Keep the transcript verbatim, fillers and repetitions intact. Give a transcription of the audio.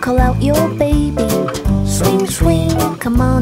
call out your baby. Swing, swing, come on.